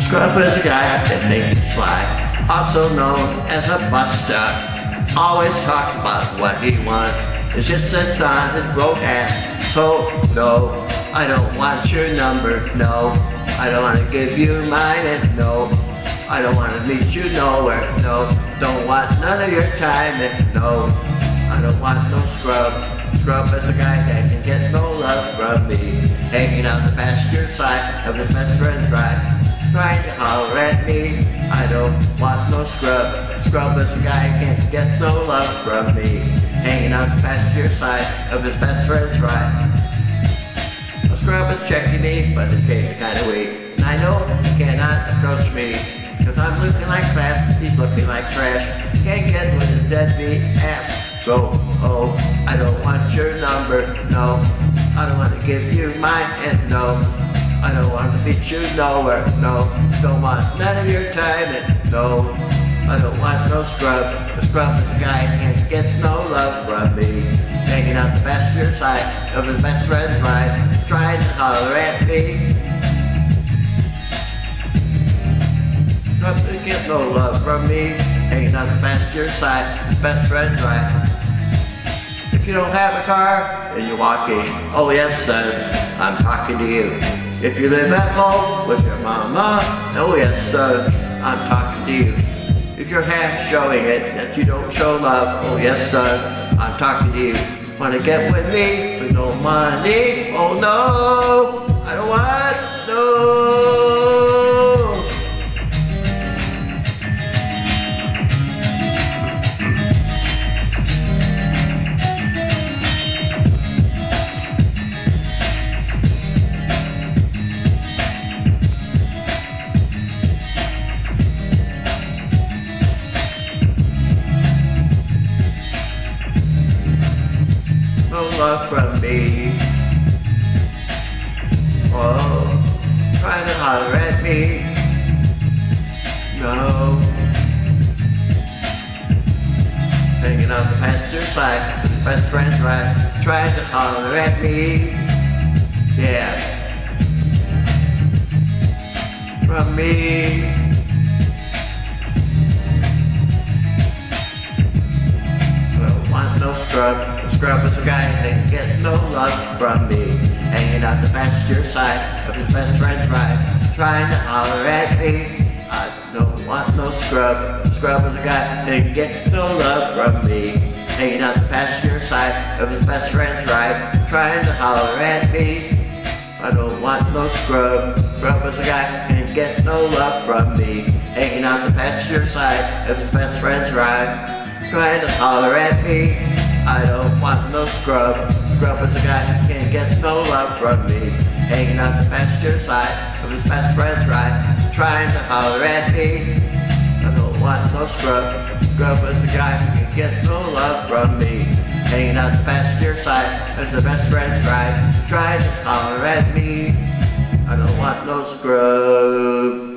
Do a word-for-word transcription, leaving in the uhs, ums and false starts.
Scrub is a guy that thinks he's sly, also known as a buster. Always talks about what he wants. It's just sits on his broke ass. So no, I don't want your number. No, I don't want to give you mine. And no, I don't want to meet you nowhere. No, don't want none of your time. And no, I don't want no scrub. Scrub is a guy that can get no love from me. Hanging out the passenger side of his best friend's ride, trying to holler at me. I don't want no scrub. Scrub is a guy who can't get no love from me. Hanging out the passenger side of his best friend's ride. A scrub is checking me, but this game's kinda weak. And I know he cannot approach me, cause I'm looking like class, he's looking like trash. Can't get with his deadbeat ass. So, oh, I don't want your number, no. I don't want to give you mine, and no, I don't want to meet you nowhere, no. Don't want none of your time, and no, I don't want no scrub. The scrub is a guy who can't get no love from me. Hanging out the passenger side of his best friend's ride, trying to holler at me. Scrub doesn't get no love from me. Hanging out the passenger side of his best friend's ride. If you don't have a car and you're walking, oh yes son, I'm talking to you. If you live at home with your mama, oh yes son, I'm talking to you. If you're half showing it that you don't show love, oh yes son, I'm talking to you. Wanna get with me with no money? Oh no, I don't want no. No love from me. Oh, trying to holler at me. No. Hanging out the passenger side with his best friend's ride, trying to holler at me. Yeah. From me. Want no scrub. The scrub is a guy that can get no love from me. Hanging out the passenger side of his best friend's ride, trying to holler at me. I don't want no scrub. The scrub is a guy that can get no love from me. Hanging out the passenger side of his best friend's ride, trying to holler at me. I don't want no scrub. Scrub is a guy that can get no love from me. Hanging out the passenger side of his best friend's ride, trying to holler at me. I don't want no scrub. Scrub is a guy who can't get no love from me. Hanging out the passenger side of his best friend's ride, trying to holler at me. I don't want no scrub. Scrub is a guy who can get no love from me. Hanging out the passenger side of his best friend's ride, trying to holler at me. I don't want no scrub.